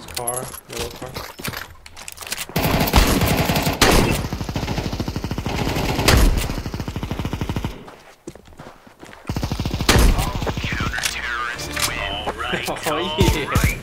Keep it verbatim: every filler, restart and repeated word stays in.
This car, yellow car. Counter-terrorists win, right? Oh yeah.